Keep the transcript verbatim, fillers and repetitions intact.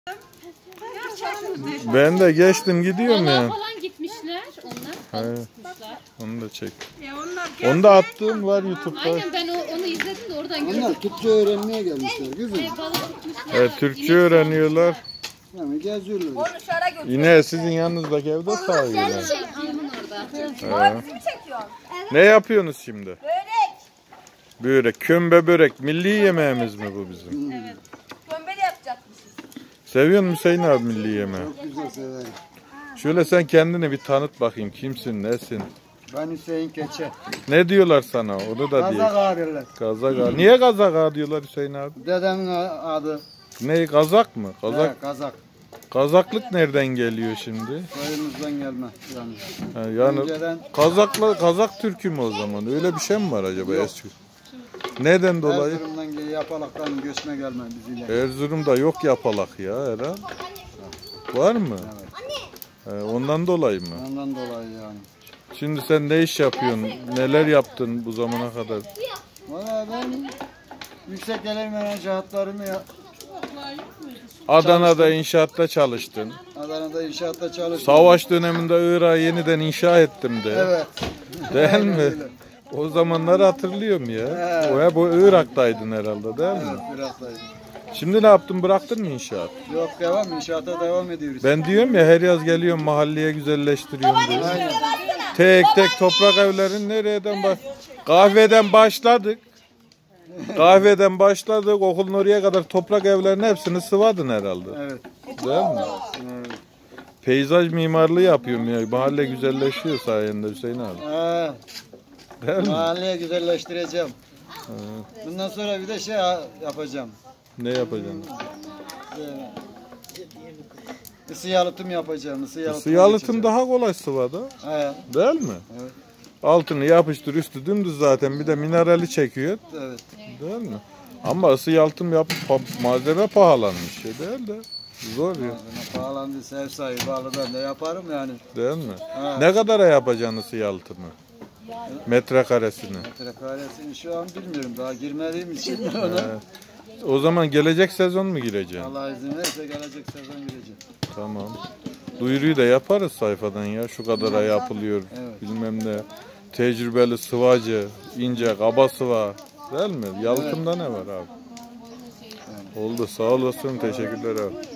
Ben de geçtim gidiyorum ya. falan gitmişler onlar. Evet. Onu da çek. Onu da attığım var YouTube'da. Aynen ben o, onu izledim de oradan gördüm. Onlar Türkçe öğrenmeye gelmişler güzel. E, balık tutmuşlar. Evet, Türkçe öğreniyorlar. Yani geziyorlar. Yine sizin yanınızdaki evde sağıyorlar. Aynen orada. Evet. Ne yapıyorsunuz şimdi? Börek. Börek. Kömbe börek. Milli yemeğimiz mi bu bizim? Evet. Kömbeli yapacakmışız. Seviyor musun Hüseyin abi milli yemeği? Çok güzel severim. Şöyle sen kendini bir tanıt bakayım. Kimsin, nesin? Ben Hüseyin Keçe. Ne diyorlar sana? Onu da diye. Kazak ağrıyorlar. Kazak ağa. Niye kazak ağa diyorlar Hüseyin abi? Dedemin adı. Ne, kazak mı? Kazak. He, kazak. Kazaklık nereden geliyor şimdi? Soyumuzdan gelme. Yani. Ha, yani Önceden Kazakla Kazak Türk'ü mü o zaman? Öyle bir şey mi var acaba eski? Neden dolayı? Erzurum'dan geliyor yapalaktan göçme gelme biziyle. Erzurum'da yok yapalak ya herhal. Var mı? He, ondan dolayı mı? Ondan dolayı yani. Şimdi sen ne iş yapıyorsun? Neler yaptın bu zamana kadar? Valla ben yüksek gelir menajatlarımı ya. Adana'da inşaatta çalıştın. Adana'da inşaatta çalıştım. Savaş döneminde Irak'ı yeniden inşa ettim de. Evet. Değil mi? O zamanları hatırlıyorum ya. Evet. O hep o Irak'taydın herhalde değil mi? Evet, birazdaydım. Şimdi ne yaptın? Bıraktın mı inşaat? Yok devam, inşaata devam ediyoruz. Ben diyorum ya her yaz geliyorum mahalleye güzelleştiriyorum diye. Tek tek toprak evlerin nereden baş... Kahveden başladık. Kahveden başladık. Okulun oraya kadar toprak evlerin hepsini sıvadın herhalde. Evet. Değil mi? Evet. Peyzaj mimarlığı yapıyorum ya. Mahalle güzelleşiyor sayende Hüseyin abi. Ha, Değil mi? mahalleyi güzelleştireceğim. Bundan sonra bir de şey yapacağım. Ne yapacaksın? Isı yalıtım yapacağım. Isı yalıtım, Isı yalıtım daha kolay sıvada. He. Değil mi? Evet. Altını yapıştır, üstü dümdüz zaten. Bir de minerali çekiyor. Evet. Değil mi? Ama ısı yalıtım yapıp malzeme pahalanmış. Şey değil de. Zor ya. Malzeme pahalandı. Sev sahibi alıdan da yaparım yani. Değil mi? Ha. Ne kadara yapacaksın ısı yalıtımı? Metrekaresini. Metrekaresini şu an bilmiyorum. Daha girmediğim için ona. He. O zaman gelecek sezon mu gireceksin? Allah izin verirse gelecek sezon gireceğim. Tamam. Duyuruyu da yaparız sayfadan ya. Şu kadara yapılıyor. Evet. Bilmem ne. Tecrübeli sıvacı, ince, kaba sıva. Değil mi? Yalıtımda ne var abi? Oldu. Sağ olasın. Teşekkürler abi.